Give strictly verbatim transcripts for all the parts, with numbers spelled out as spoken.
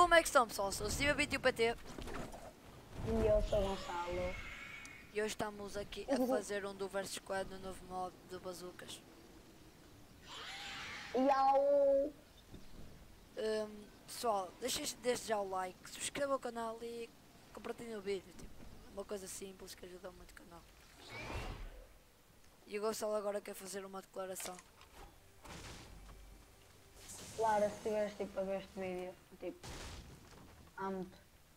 como é que estão, pessoal? Sou o Steve vinte e um P T E eu sou Gonçalo. e hoje estamos aqui a fazer um do versus squad no novo modo de bazucas. E ao... Um, pessoal, deixem desde já o like, subscrevam o canal e compartilhem o vídeo. Tipo, uma coisa simples que ajuda muito o canal. E o Gonçalo agora quer fazer uma declaração. Claro, se tiveres tipo a ver este vídeo, tipo, amo-te.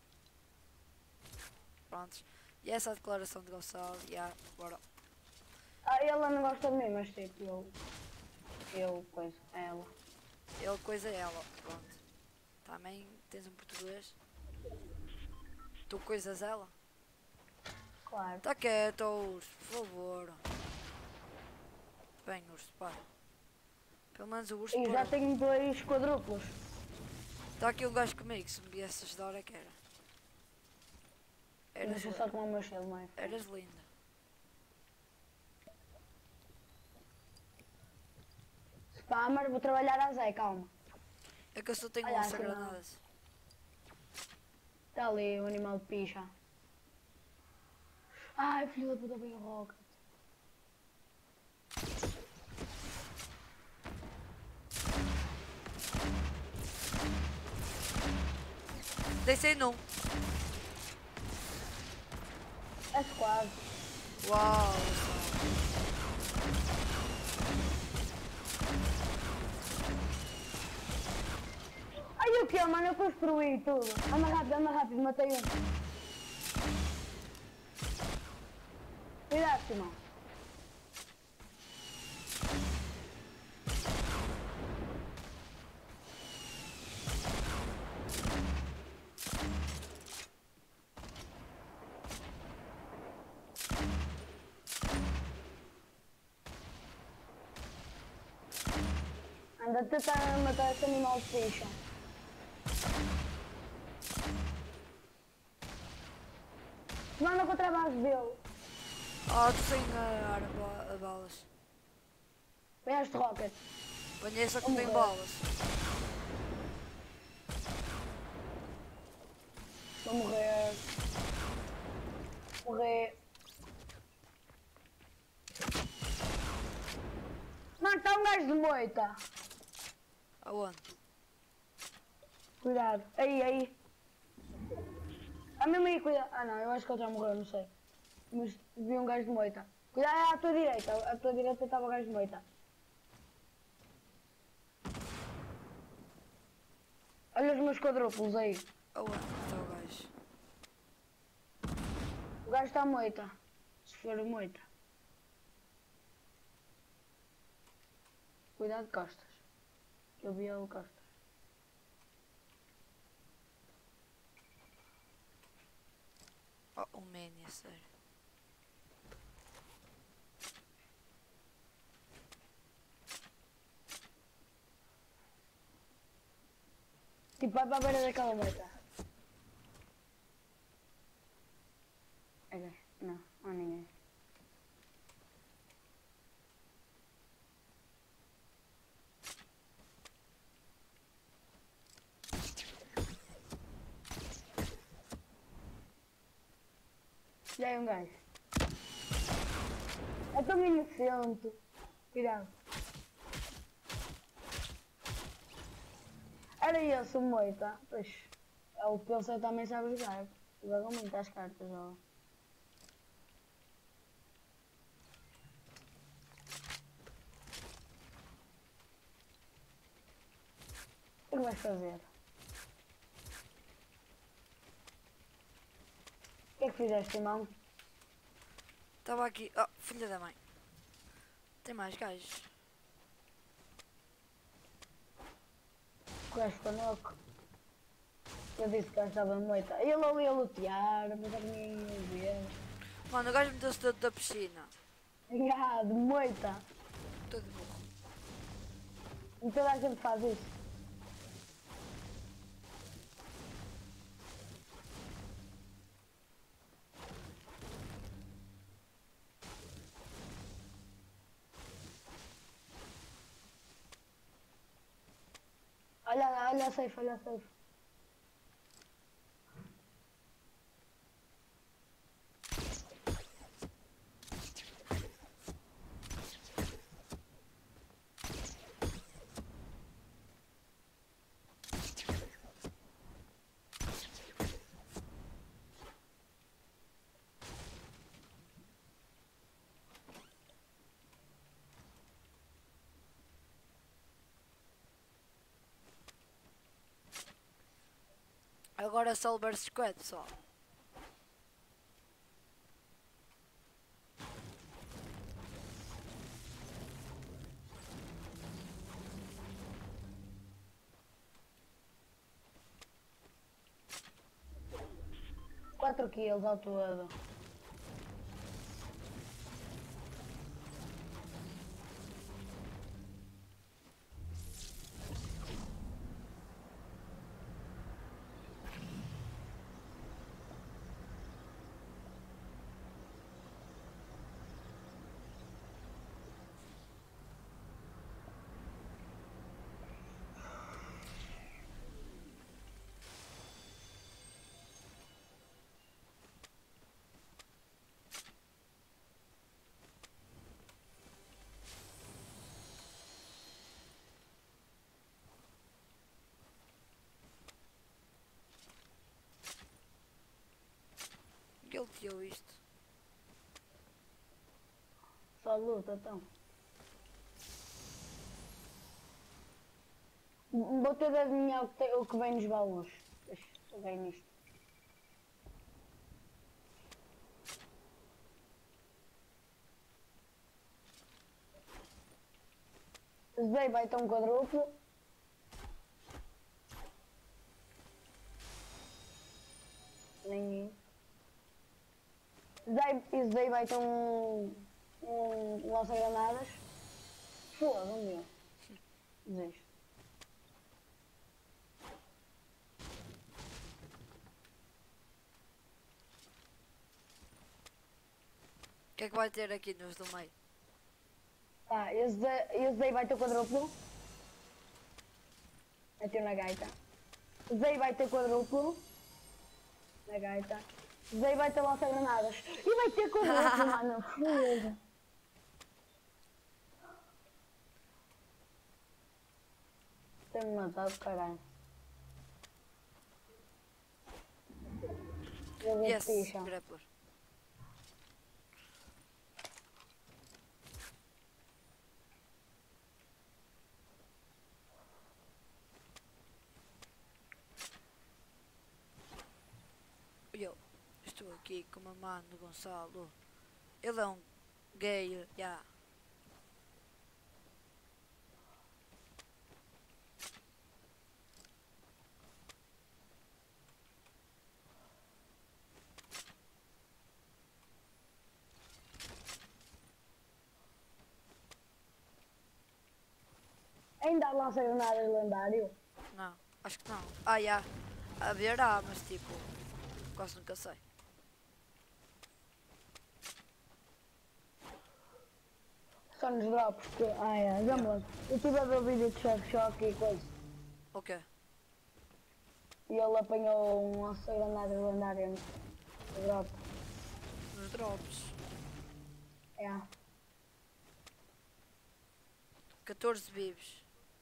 Prontos. E essa é a declaração de Gonçalo. E yeah, bora. Ah, ela não gosta de mim, mas tipo, eu... Eu, coisa, ela. Ele coisa é ela. Pronto. Também tens um português. Tu coisas ela? Claro. Tá quieto, urso, por favor. Bem, urso, para. Pelo menos o urso E já parou. tenho dois quadrúplos. Está aqui um gajo comigo, se me viesse ajudar é que era. Eras, Deixa li- só tomar o meu shield, mãe. eras linda. Spammer, vou trabalhar a Zé, calma. É que eu só tenho Olha, lança-granadas. Está ali o animal de picha. Ai, filho da puta, veio o rocket. Descei num. É quase. Uau! Ai, o que, mano? Eu construí tudo. Anda rápido, anda rápido, matei um. Cuidado, Simão. Anda a tentar matar esse animal de picha. Manda contra a base dele. Oh, tu sem uh, arma, balas. Vem este rocket. Apanhei só que Vou tem morrer. balas. Vou morrer. Morrer. Mano, está um gajo de moita. Aonde? Cuidado. Aí, aí. Ah, mesmo aí, cuidado. Ah não, eu acho que ele já morreu, não sei. Mas vi um gajo de moita. Cuidado, é à tua direita. À tua direita estava o gajo de moita. Olha os meus quadrúpulos aí. Aonde está o gajo? O gajo está moita. Se for moita. Cuidado de costas. Que eu vi ele de costas. Oh, um mania, sério. Tipo, vai para a beira daquela moita. Ok, não, não há ninguém. Já é um gajo. É tão inocente. Cuidado. Era esse o moita. Pois, é o que você também sabe jogar. Joga muito às cartas, ó. O que é que vais fazer? O que é que fizeste, irmão? Estava aqui. Oh, filha da mãe. Tem mais gajos. O gajo ficou louco. Eu disse que gastava moita. Ele ali a lutear, mas a ninguém ia ver. Mano, o gajo meteu-se dentro da piscina. Ah, de moita. Todo burro. E toda a gente faz isso. Olha, olha a safe, olha a safe. Agora Soul versus Squad, pessoal. quatro kills ao todo. Guilteou isto. Só luta, então. Vou ter de adivinhar o que, tem, o que vem nos baús. Deixa eu ver nisto. Zé vai ter um quadruplo. Nem isso. Zé, e Zé vai ter um, um lança-granadas. Foda, meu. Desisto. O que é que vai ter aqui nos do meio? Tá, esse Zé, esse Zé vai ter quadruplo. Vai ter na gaita. Zé vai ter quadruplo. Na gaita. Zé vai ter lança-granadas. E vai ter quadruplo, mano. Foda. Tem-me matado, caralho. Eu vou Yes, picha. grappler. Eu estou aqui com o mano do Gonçalo. Ele é um gay, já. Yeah. Ainda há lança-granadas lendário? Não, acho que não. Ah, já. A ver, ah, mas tipo, quase nunca sei. Só nos drops que. Ah, é, já me lembro. Eu estive a ver o vídeo de Choque Choque e coisa. O quê? E ele apanhou um lança-granadas lendário no drop. Nos drops. É. catorze vivos.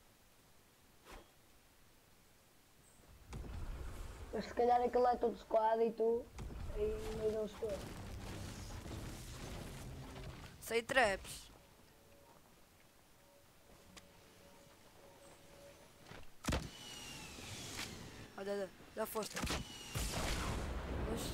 Mas se calhar aquilo é todo squad e tu. E não deu estou. Sem traps. Olha, olha, já foste. Mas...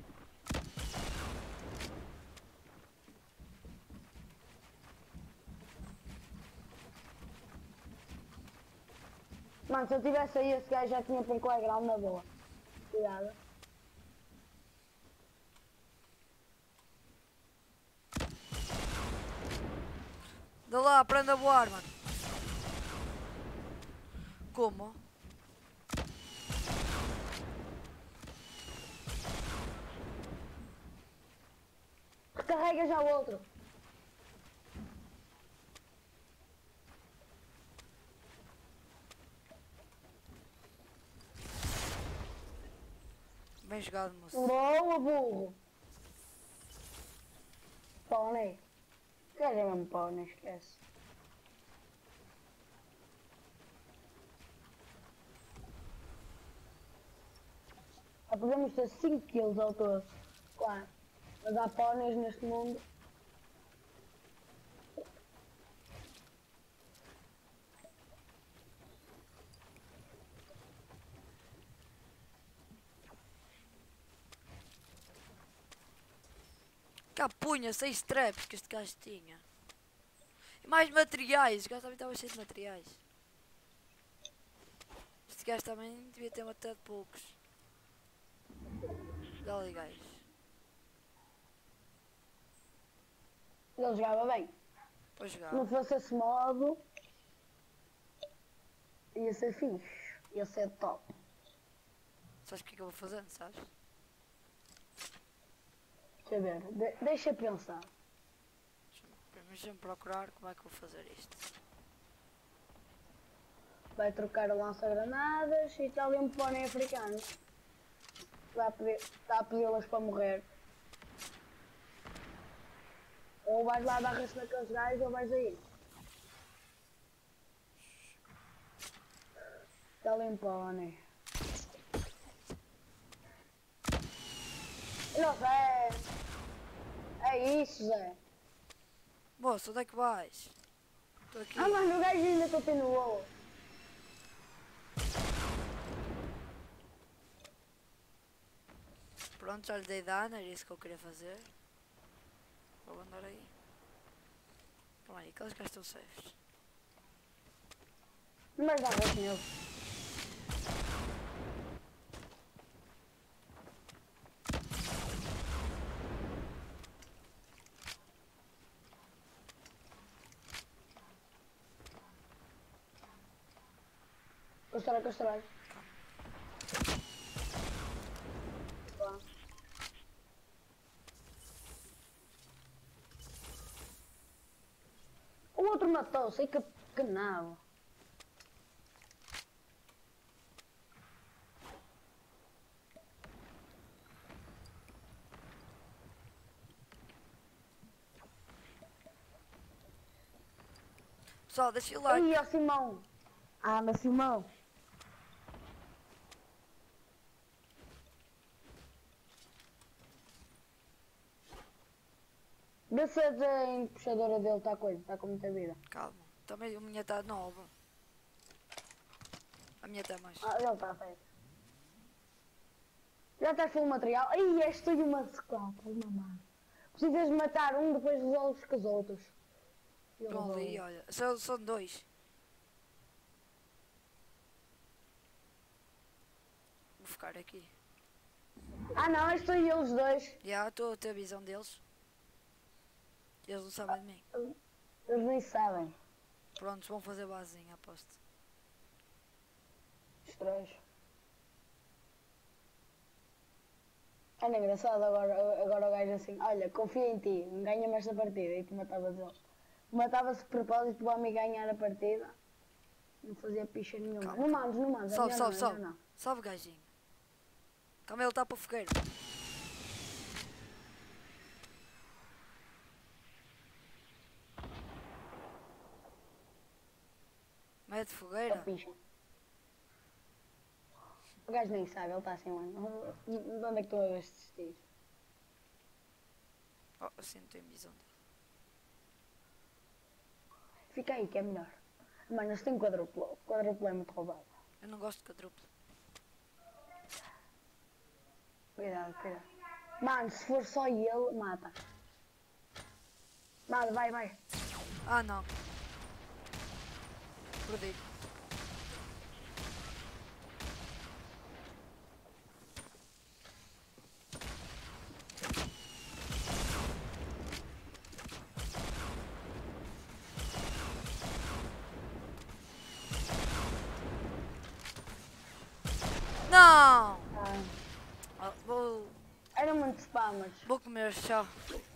Mano, se eu tivesse aí esse gajo já tinha por playground na boa. Cuidado. Dá lá, aprende a voar, mano. Como? Recarrega já o outro. Bem jogado, moço. Boa, burro. Pônei. Quer dizer mesmo pônei, esquece. Já podemos ter cinco kills ao todo. Claro. Mas há póneis neste mundo. Já punha seis traps que este gajo tinha. E mais materiais. O gajo também estava cheio de materiais. Este gajo também devia ter matado poucos. Olha ali, gajo. Ele jogava bem. Para Se jogar. não fosse esse modo, ia ser fixe. Ia ser top. Sabes o que é que eu vou fazendo, sabes? Deixa eu ver. De deixa eu pensar. Deixa-me procurar como é que eu vou fazer isto. Vai trocar o lança-granadas e está ali um pônei africano. Está a pedir- está a pedi-las para morrer. Ou vais lá dar raça naqueles gajos ou vais aí. Está ali um pônei. Não, Zé. É isso, Zé. Moço, onde é que vais? Estou aqui. Ah, mano, o gajo ainda continuou. Pronto, já lhe dei dano, era isso que eu queria fazer. Vou andar aí. Calma aí, aqueles gajos estão safes. Mas dá raça nele. Constrói, constrói. Vá. O outro matou-se, aí que, que nabo. Pessoal, deixem o like. Aí, ó Simão. Anda, Simão. Vê se a empuxadora dele está coisa, está com muita vida. Calma. Também a minha está nova. A minha está mais. Ah, ele está feito. Já estás full material. Ai, este e uma de quatro, mamãe. Precisas matar um, depois resolves com os outros. Eu Estão ali, resolvo. olha. São, são dois. Vou ficar aqui. Ah não, estes e eles dois. Já estou a ter a visão deles. Eles não sabem de mim. Eles nem sabem. Prontos, vão fazer basezinha, aposto. Os três. Era engraçado agora, agora o gajo assim, olha, confia em ti, ganha-me esta partida e tu matavas ele. Matava-se de propósito para o amigo ganhar a partida. Não fazia picha nenhuma. Calma, Não mandes, não mandes. Sobe, é sobe, melhor não, é sobe. melhor não. Sobe, gajinho. Calma, ele está para o fogueiro. Mete Só fogueira. picha. O gajo nem sabe, ele está assim, mano. De onde é que tu a ver estes tiros? Oh, assim não tenho visão dele. Fica aí que é melhor. Mano, eles têm quadruplo. Quadruplo é muito roubado. Eu não gosto de quadruplo. Cuidado, cuidado. Mano, se for só ele, mata. Mano, vai, vai. Ah, não. Perdi. Não! Ah, Ah, vou, era muito spammers. vou comer, tchau.